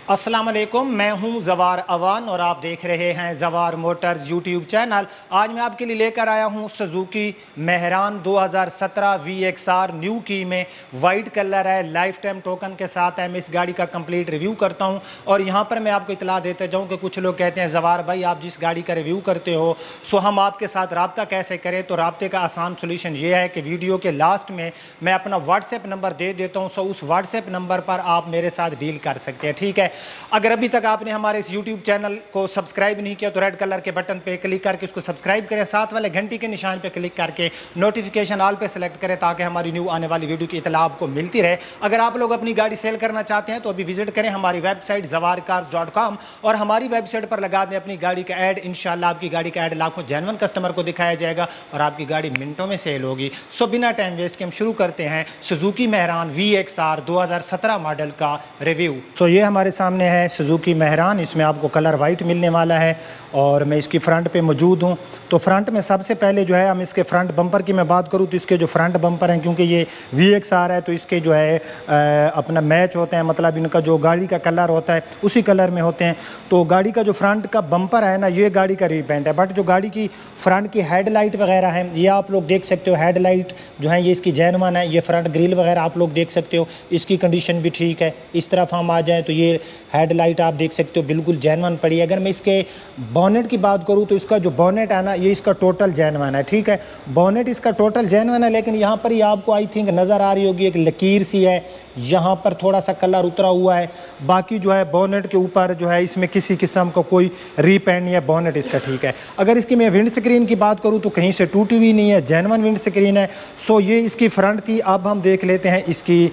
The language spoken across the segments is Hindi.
अस्सलाम वालेकुम, मैं हूं जवार अवान और आप देख रहे हैं जवार मोटर्स यूट्यूब चैनल। आज मैं आपके लिए लेकर आया हूं सुजुकी मेहरान 2017 VXR न्यू की में वाइट कलर है, लाइफ टाइम टोकन के साथ है। मैं इस गाड़ी का कंप्लीट रिव्यू करता हूं और यहां पर मैं आपको इतला देता जाऊं कि कुछ लोग कहते हैं जवार भाई आप जिस गाड़ी का रिव्यू करते हो सो हम आपके साथ रब्ता कैसे करें। तो रब्ते का आसान सोल्यूशन ये है कि वीडियो के लास्ट में मैं अपना व्हाट्सएप नंबर दे देता हूँ। सो उस व्हाट्सएप नंबर पर आप मेरे साथ डील कर सकते हैं, ठीक है। अगर अभी तक आपने हमारे इस YouTube चैनल को सब्सक्राइब नहीं किया तो रेड कलर के बटन पे क्लिक करके उसको सब्सक्राइब करें, साथ वाले घंटी के निशान पे क्लिक करके नोटिफिकेशन ऑल पे सेलेक्ट करें ताकि हमारी न्यू आने वाली वीडियो की इतला आपको मिलती रहे। अगर आप लोग अपनी गाड़ी सेल करना चाहते हैं तो अभी विजिट करें हमारी वेबसाइट zawarcars.com और हमारी वेबसाइट पर लगा दें अपनी गाड़ी का ऐड। इंशाल्लाह आपकी गाड़ी का ऐड लाखों जेन्युइन कस्टमर को दिखाया जाएगा और आपकी गाड़ी मिनटों में सेल होगी। सो बिना टाइम वेस्ट के हम शुरू करते हैं सुजुकी मेहरान VXR 2017 मॉडल का रिव्यू। सो ये हमारे सामने है सुजुकी मेहरान, इसमें आपको कलर वाइट मिलने वाला है और मैं इसकी फ्रंट पे मौजूद हूँ। तो फ्रंट में सबसे पहले जो है हम इसके फ्रंट बम्पर की मैं बात करूँ तो इसके जो फ्रंट बम्पर हैं, क्योंकि ये VXR है तो इसके जो है अपना मैच होते हैं, मतलब इनका जो गाड़ी का कलर होता है उसी कलर में होते हैं। तो गाड़ी का जो फ्रंट का बम्पर है ना, ये गाड़ी का रीपेंट है, बट जो गाड़ी की फ्रंट की हेडलाइट वगैरह हैं ये आप लोग देख सकते हो। हेडलाइट जो है ये इसकी जेन्युइन है, ये फ्रंट ग्रिल वगैरह आप लोग देख सकते हो, इसकी कंडीशन भी ठीक है। इस तरफ हम आ जाएँ तो ये हेडलाइट आप देख सकते हो बिल्कुल जेन्युइन पड़ी है। अगर मैं इसके बॉनेट की बात करूँ तो इसका जो बॉनेट है ना ये इसका टोटल जेन्युइन है, ठीक है। बॉनेट इसका टोटल जेन्युइन है, लेकिन यहाँ पर ही आपको आई थिंक नज़र आ रही होगी एक लकीर सी है, यहाँ पर थोड़ा सा कलर उतरा हुआ है। बाकी जो है बॉनेट के ऊपर जो है इसमें किसी किस्म का कोई रीपेंट नहीं है, बॉनेट इसका ठीक है। अगर इसकी मैं विंड स्क्रीन की बात करूँ तो कहीं से टूटी हुई नहीं है, जेन्युइन विंड स्क्रीन है। सो ये इसकी फ्रंट थी। अब हम देख लेते हैं इसकी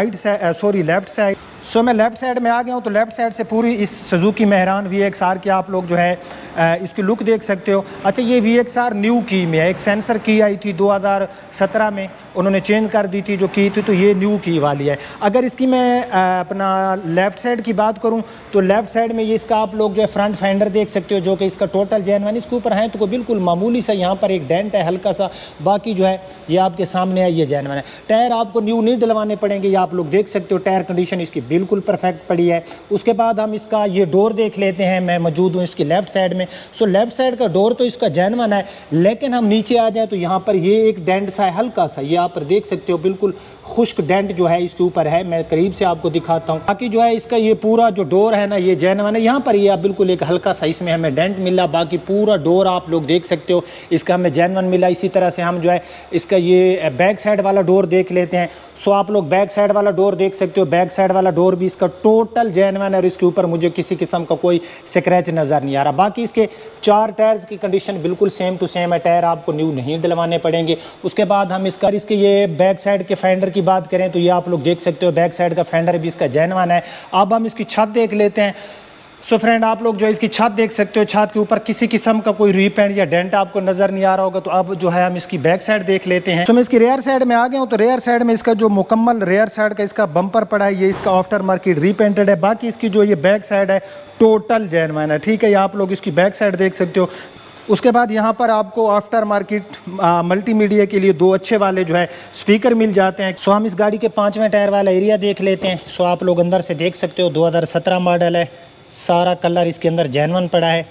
लेफ़्ट साइड। सो मैं लेफ़्ट साइड में आ गया हूँ तो लेफ़्ट साइड से पूरी इस सुजुकी मेहरान VXR की आप लोग जो है इसकी लुक देख सकते हो। अच्छा, ये VXR न्यू की में है, एक सेंसर की आई थी 2017 में, उन्होंने चेंज कर दी थी जो की थी, तो ये न्यू की वाली है। अगर इसकी मैं अपना लेफ़्ट साइड की बात करूँ तो लेफ़्ट साइड में ये इसका आप लोग जो है फ्रंट फेंडर देख सकते हो जो कि इसका टोटल जेन्युइन इसके ऊपर है, तो कोई बिल्कुल मामूली सा यहाँ पर एक डेंट है हल्का सा, बाकी जो है ये आपके सामने है, ये जेन्युइन है। टायर आपको न्यू नहीं डलवाने पड़ेंगे, ये आप लोग देख सकते हो, टायर कंडीशन इसकी बिल्कुल परफेक्ट पड़ी है। उसके बाद हम इसका ये डोर देख लेते हैं। मैं मौजूद हूँ इसकी लेफ़्ट साइड में। सो लेफ़्ट साइड का डोर तो इसका जेन्युइन है, लेकिन हम नीचे आ जाएँ तो यहाँ पर ये एक डेंट सा है हल्का सा, ये आप देख सकते हो बिल्कुल खुश्क डेंट जो है इसके ऊपर है। मैं करीब से आपको दिखाता हूँ। बाकी जो है इसका ये पूरा जो डोर है ना ये जेन्युइन है। यहाँ पर ये आप बिल्कुल एक हल्का सा इसमें हमें डेंट मिला, बाकी पूरा डोर आप लोग देख सकते हो इसका हमें जेन्युइन मिला। इसी तरह से हम जो है इसका ये बैक साइड वाला डोर देख लेते हैं। सो आप लोग बैक साइड वाला डोर देख सकते हो, बैक साइड वाला डोर भी इसका टोटल जेन्युइन है और इसके ऊपर मुझे किसी किस्म का कोई स्क्रैच नज़र नहीं आ रहा। बाकी इसके 4 टायर्स की कंडीशन बिल्कुल सेम टू सेम है, टायर आपको न्यू नहीं डलवाने पड़ेंगे। उसके बाद हम इसके ये बैक साइड के फेंडर की बात करें तो ये आप लोग देख सकते हो बैक साइड का फेंडर भी इसका जेन्युइन है। अब हम इसकी छत देख लेते हैं। सो फ्रेंड, आप लोग जो इसकी छत देख सकते हो, छत के ऊपर किसी किस्म का कोई रीपेंट या डेंट आपको नज़र नहीं आ रहा होगा। तो अब जो है हम इसकी बैक साइड देख लेते हैं। तो मैं इसकी रेयर साइड में आ गया हूँ। तो रेयर साइड में इसका जो मुकम्मल रेयर साइड का इसका बम्पर पड़ा है ये इसका आफ्टर मार्केट रीपेंटेड है। बाकी इसकी जो ये बैक साइड है टोटल जेन्युइन है, ठीक है। ये आप लोग इसकी बैक साइड देख सकते हो। उसके बाद यहाँ पर आपको आफ्टर मार्केट मल्टीमीडिया के लिए 2 अच्छे वाले जो है स्पीकर मिल जाते हैं। सो हम इस गाड़ी के 5वें टायर वाला एरिया देख लेते हैं। सो आप लोग अंदर से देख सकते हो 2017 मॉडल है, सारा कलर इसके अंदर जेन्युइन पड़ा है।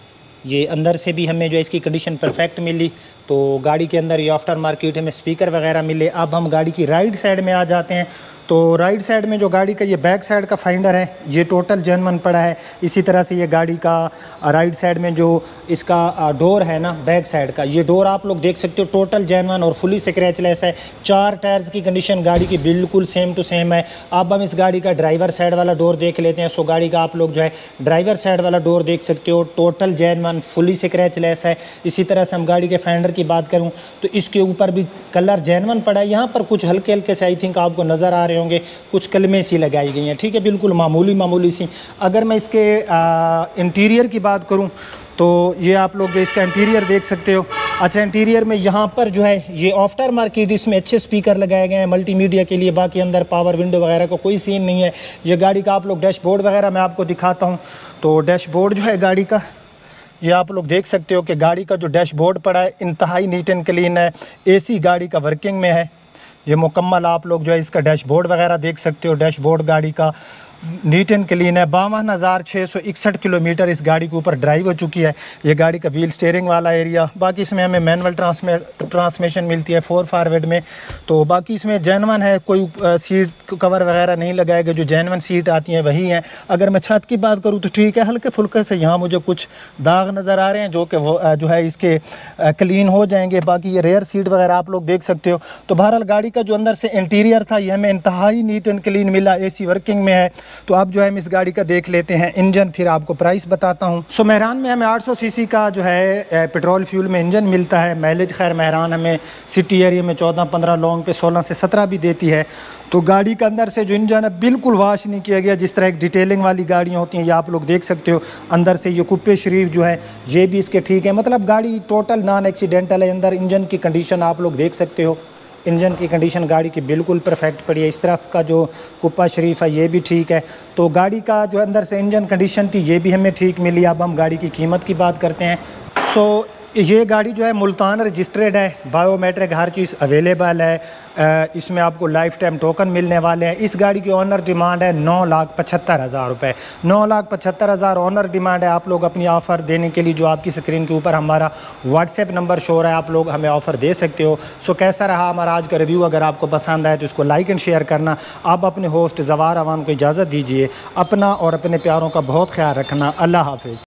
ये अंदर से भी हमें जो है इसकी कंडीशन परफेक्ट मिली। तो गाड़ी के अंदर ये आफ्टर मार्केट हमें स्पीकर वगैरह मिले। अब हम गाड़ी की राइट साइड में आ जाते हैं। तो राइट साइड में जो गाड़ी का ये बैक साइड का फाइंडर है ये टोटल जेन्युइन पड़ा है। इसी तरह से ये गाड़ी का राइट साइड में जो इसका डोर है ना बैक साइड का, ये डोर आप लोग देख सकते हो टोटल जेन्युइन और फुली स्क्रैचलेस है। 4 टायर्स की कंडीशन गाड़ी की बिल्कुल सेम टू सेम है। अब हम इस गाड़ी का ड्राइवर साइड वाला डोर देख लेते हैं। सो गाड़ी का आप लोग जो है ड्राइवर साइड वाला डोर देख सकते हो, टोटल जेन्युइन फुली स्क्रैचलेस है। इसी तरह से हम गाड़ी के फेंडर की बात करूँ तो इसके ऊपर भी कलर जेन्युइन पड़ा है। यहाँ पर कुछ हल्के हल्के से आई थिंक आपको नज़र आ रहे होंगे, कुछ कलमें सी लगाई गई हैं, ठीक है, बिल्कुल मामूली सी। अगर मैं इसके इंटीरियर की बात करूं तो ये आप लोग जो इसका इंटीरियर देख सकते हो। अच्छा, इंटीरियर में यहाँ पर जो है ये आफ्टर मार्केट इसमें अच्छे स्पीकर लगाए गए हैं मल्टीमीडिया के लिए। बाकी अंदर पावर विंडो वगैरह का कोई सीन नहीं है। ये गाड़ी का आप लोग डैशबोर्ड वगैरह मैं आपको दिखाता हूँ। तो डैशबोर्ड जो है गाड़ी का ये आप लोग देख सकते हो कि गाड़ी का जो डैशबोर्ड पड़ा है इंतहाई नीट एंड क्लीन है। AC गाड़ी का वर्किंग में है। ये मुकम्मल आप लोग जो है इसका डैशबोर्ड वगैरह देख सकते हो। डैशबोर्ड गाड़ी का नीट एंड क्लीन है। 52,661 किलोमीटर इस गाड़ी के ऊपर ड्राइव हो चुकी है। ये गाड़ी का व्हील स्टीयरिंग वाला एरिया। बाकी इसमें हमें मैनुअल ट्रांसमिशन मिलती है 4 फॉरवर्ड में। तो बाकी इसमें जेन्युइन है, कोई सीट कवर वगैरह नहीं लगाएगा, जो जेन्युइन सीट आती हैं वही हैं। अगर मैं छत की बात करूँ तो ठीक है, हल्के फुल्के से यहाँ मुझे कुछ दाग नज़र आ रहे हैं जो कि जो है इसके क्लीन हो जाएंगे। बाकी ये रेयर सीट वगैरह आप लोग देख सकते हो। तो बहरहाल गाड़ी का जो अंदर से इंटीरियर था ये हमें इंतहाई नीट एंड क्लीन मिला। एसी वर्किंग में है। तो आप जो है हम इस गाड़ी का देख लेते हैं इंजन, फिर आपको प्राइस बताता हूँ। सो मेहरान में हमें 800 सीसी का जो है पेट्रोल फ्यूल में इंजन मिलता है। माइलेज खैर मेहरान हमें सिटी एरिया में 14-15, लॉन्ग पे 16 से 17 भी देती है। तो गाड़ी के अंदर से जो इंजन है बिल्कुल वॉश नहीं किया गया। जिस तरह एक डिटेलिंग वाली गाड़ियाँ होती हैं ये आप लोग देख सकते हो। अंदर से ये कुप्पे शरीफ जो है ये भी इसके ठीक है, मतलब गाड़ी टोटल नॉन एक्सीडेंटल है। अंदर इंजन की कंडीशन आप लोग देख सकते हो। इंजन की कंडीशन गाड़ी की बिल्कुल परफेक्ट पड़ी है। इस तरफ का जो कुप्पा शरीफ है ये भी ठीक है। तो गाड़ी का जो अंदर से इंजन कंडीशन थी ये भी हमें ठीक मिली। अब हम गाड़ी की कीमत की बात करते हैं। सो ये गाड़ी जो है मुल्तान रजिस्ट्रेड है, बायोमेट्रिक हर चीज़ अवेलेबल है। इसमें आपको लाइफ टाइम टोकन मिलने वाले हैं। इस गाड़ी की ऑनर डिमांड है 9,75,000 रुपये। 9,75,000 ऑनर डिमांड है। आप लोग अपनी ऑफ़र देने के लिए जो आपकी स्क्रीन के ऊपर हमारा व्हाट्सएप नंबर शो हो रहा है, आप लोग हमें ऑफ़र दे सकते हो। सो कैसा रहा हमारा आज का रिव्यू? अगर आपको पसंद आए तो इसको लाइक एंड शेयर करना। आप अपने होस्ट ज़वार अवान को इजाज़त दीजिए। अपना और अपने प्यारों का बहुत ख्याल रखना। अल्लाह हाफिज़।